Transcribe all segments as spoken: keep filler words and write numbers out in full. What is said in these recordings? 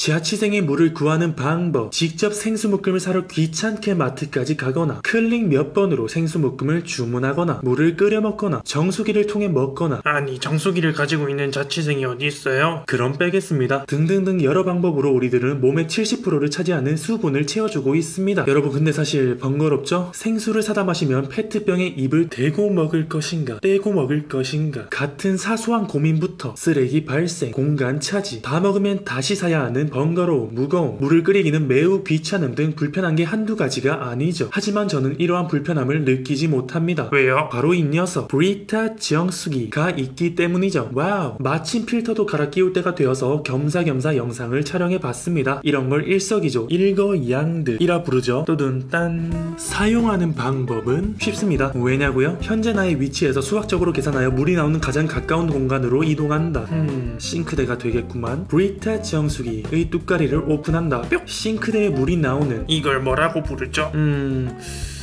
자취생이 물을 구하는 방법, 직접 생수묶음을 사러 귀찮게 마트까지 가거나 클릭 몇 번으로 생수묶음을 주문하거나 물을 끓여 먹거나 정수기를 통해 먹거나. 아니, 정수기를 가지고 있는 자취생이 어디 있어요? 그럼 빼겠습니다. 등등등 여러 방법으로 우리들은 몸의 칠십 퍼센트를 차지하는 수분을 채워주고 있습니다. 여러분, 근데 사실 번거롭죠? 생수를 사다 마시면 페트병에 입을 대고 먹을 것인가 떼고 먹을 것인가 같은 사소한 고민부터 쓰레기 발생, 공간 차지, 다 먹으면 다시 사야 하는 번거로움, 무거움, 물을 끓이기는 매우 귀찮음 등 불편한 게 한두 가지가 아니죠. 하지만 저는 이러한 불편함을 느끼지 못합니다. 왜요? 바로 이 녀석 브리타 정수기가 있기 때문이죠. 와우, 마침 필터도 갈아 끼울 때가 되어서 겸사겸사 영상을 촬영해봤습니다. 이런 걸 일석이조, 일거양득이라 부르죠. 또둔딴. 사용하는 방법은 쉽습니다. 왜냐고요? 현재 나의 위치에서 수학적으로 계산하여 물이 나오는 가장 가까운 공간으로 이동한다. 음, 싱크대가 되겠구만. 브리타 정수기의 뚜까리를 오픈한다. 뿅! 싱크대에 물이 나오는. 이걸 뭐라고 부르죠? 음...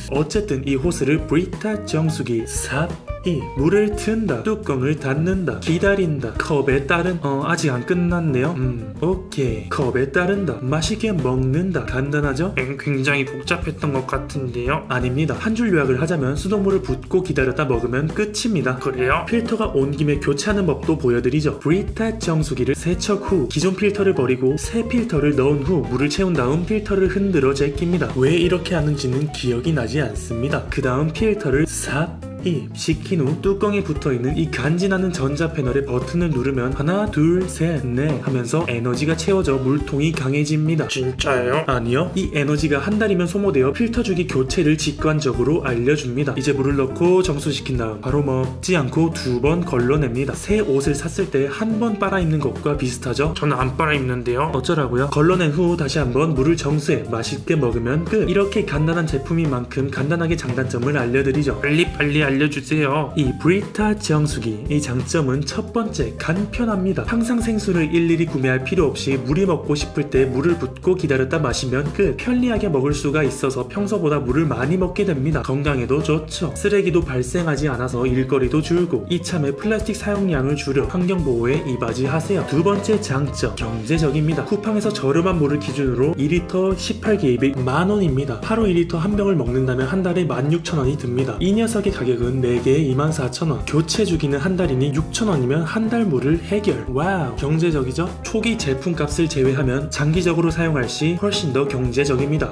어쨌든 이 호스를 브리타 정수기 삽 이 물을 튼다, 뚜껑을 닫는다, 기다린다, 컵에 따른. 어 아직 안 끝났네요. 음 오케이. 컵에 따른다, 맛있게 먹는다. 간단하죠? 엥, 굉장히 복잡했던 것 같은데요? 아닙니다. 한 줄 요약을 하자면 수돗물을 붓고 기다렸다 먹으면 끝입니다. 그래요? 필터가 온 김에 교체하는 법도 보여드리죠. 브리타 정수기를 세척 후 기존 필터를 버리고 새 필터를 넣은 후 물을 채운 다음 필터를 흔들어 제낍니다. 왜 이렇게 하는지는 기억이 나지 않습니다. 그 다음 필터를 삽 이 식힌 후 뚜껑에 붙어있는 이 간지나는 전자 패널의 버튼을 누르면 하나 둘 셋 넷 하면서 에너지가 채워져 물통이 강해집니다. 진짜요? 아니요, 이 에너지가 한 달이면 소모되어 필터 주기 교체를 직관적으로 알려줍니다. 이제 물을 넣고 정수시킨 다음 바로 먹지 않고 두 번 걸러냅니다. 새 옷을 샀을 때 한 번 빨아 입는 것과 비슷하죠? 저는 안 빨아 입는데요. 어쩌라고요? 걸러낸 후 다시 한번 물을 정수해 맛있게 먹으면 끝. 이렇게 간단한 제품인 만큼 간단하게 장단점을 알려드리죠. 빨리빨리 알려주세요. 이 브리타 정수기, 이 장점은 첫 번째, 간편합니다. 항상 생수를 일일이 구매할 필요 없이 물이 먹고 싶을 때 물을 붓고 기다렸다 마시면 끝. 편리하게 먹을 수가 있어서 평소보다 물을 많이 먹게 됩니다. 건강에도 좋죠. 쓰레기도 발생하지 않아서 일거리도 줄고 이참에 플라스틱 사용량을 줄여 환경보호에 이바지하세요. 두 번째 장점, 경제적입니다. 쿠팡에서 저렴한 물을 기준으로 이 리터 십팔 개입이 만원입니다. 하루 일 리터 한 병을 먹는다면 한 달에 만 육천 원이 듭니다. 이 녀석의 가격은 네 개에 이만 사천 원, 교체 주기는 한 달이니 육천 원이면 한 달 물을 해결. 와우, 경제적이죠? 초기 제품 값을 제외하면 장기적으로 사용할 시 훨씬 더 경제적입니다.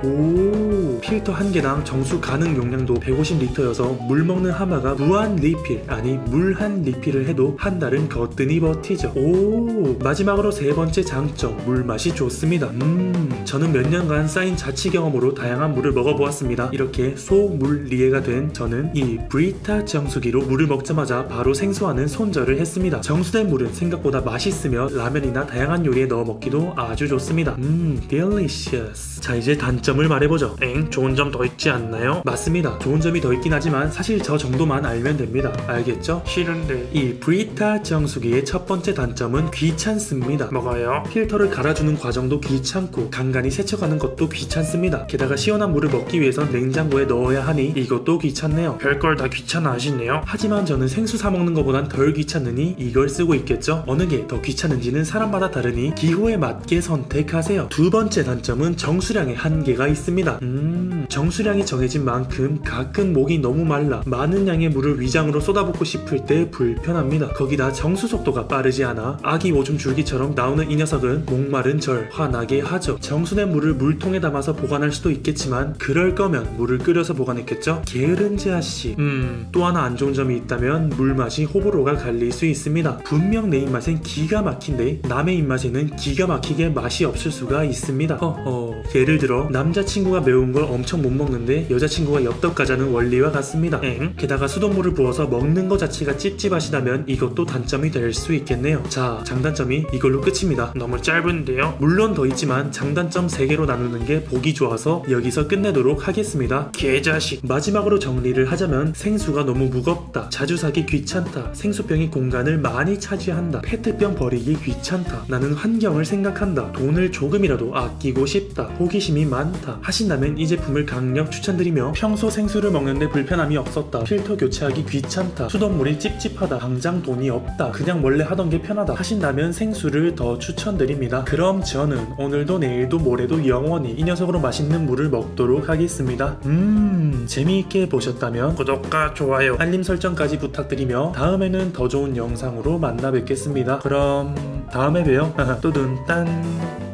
오, 필터 한 개당 정수 가능 용량도 백오십 리터여서 물 먹는 하마가 무한 리필, 아니 물한 리필을 해도 한 달은 거뜬히 버티죠. 오, 마지막으로 세 번째 장점, 물맛이 좋습니다. 음, 저는 몇 년간 쌓인 자취 경험으로 다양한 물을 먹어보았습니다. 이렇게 소물리에가 된 저는 이 브리타 정수기로 물을 먹자마자 바로 생수하는 손절을 했습니다. 정수된 물은 생각보다 맛있으며 라면이나 다양한 요리에 넣어 먹기도 아주 좋습니다. 음, delicious. 자, 이제 단점을 말해보죠. 엥, 좋은 점 더 있지 않나요? 맞습니다. 좋은 점이 더 있긴 하지만 사실 저 정도만 알면 됩니다. 알겠죠? 싫은데. 이 브리타 정수기의 첫 번째 단점은 귀찮습니다. 뭐가요? 필터를 갈아주는 과정도 귀찮고 간간히 세척하는 것도 귀찮습니다. 게다가 시원한 물을 먹기 위해선 냉장고에 넣어야 하니 이것도 귀찮네요. 별걸 다 귀찮아 하시네요. 하지만 저는 생수 사 먹는 것보단 덜 귀찮으니 이걸 쓰고 있겠죠? 어느 게 더 귀찮은지는 사람마다 다르니 기호에 맞게 선택하세요. 두 번째 단점은 정수량의 한계가 있습니다. 음, 정수량이 정해진 만큼 가끔 목이 너무 말라 많은 양의 물을 위장으로 쏟아붓고 싶을 때 불편합니다. 거기다 정수 속도가 빠르지 않아 아기 오줌 줄기처럼 나오는 이 녀석은 목마른 절 화나게 하죠. 정수된 물을 물통에 담아서 보관할 수도 있겠지만 그럴 거면 물을 끓여서 보관했겠죠? 게으른 자식. 음, 또 하나 안 좋은 점이 있다면 물맛이 호불호가 갈릴 수 있습니다. 분명 내 입맛엔 기가 막힌데 남의 입맛에는 기가 막히게 맛이 없을 수가 있습니다. 허허. 예를 들어 남자친구가 매운 걸 엄청 못 먹는데 여자친구가 엽떡 가자는 원리와 같습니다. 엥? 게다가 수돗물을 부어서 먹는 것 자체가 찝찝하시다면 이것도 단점이 될 수 있겠네요. 자, 장단점이 이걸로 끝입니다. 너무 짧은데요? 물론 더 있지만 장단점 세 개로 나누는 게 보기 좋아서 여기서 끝내도록 하겠습니다. 개자식. 마지막으로 정리를 하자면 생수 생수가 너무 무겁다, 자주 사기 귀찮다, 생수병이 공간을 많이 차지한다, 페트병 버리기 귀찮다, 나는 환경을 생각한다, 돈을 조금이라도 아끼고 싶다, 호기심이 많다 하신다면 이 제품을 강력 추천드리며, 평소 생수를 먹는데 불편함이 없었다, 필터 교체하기 귀찮다, 수돗물이 찝찝하다, 당장 돈이 없다, 그냥 원래 하던 게 편하다 하신다면 생수를 더 추천드립니다. 그럼 저는 오늘도 내일도 모레도 영원히 이 녀석으로 맛있는 물을 먹도록 하겠습니다. 음 재미있게 보셨다면 구독과 좋아요, 알림 설정까지 부탁드리며 다음에는 더 좋은 영상으로 만나 뵙겠습니다. 그럼 다음에 봬요. 또둔 딴.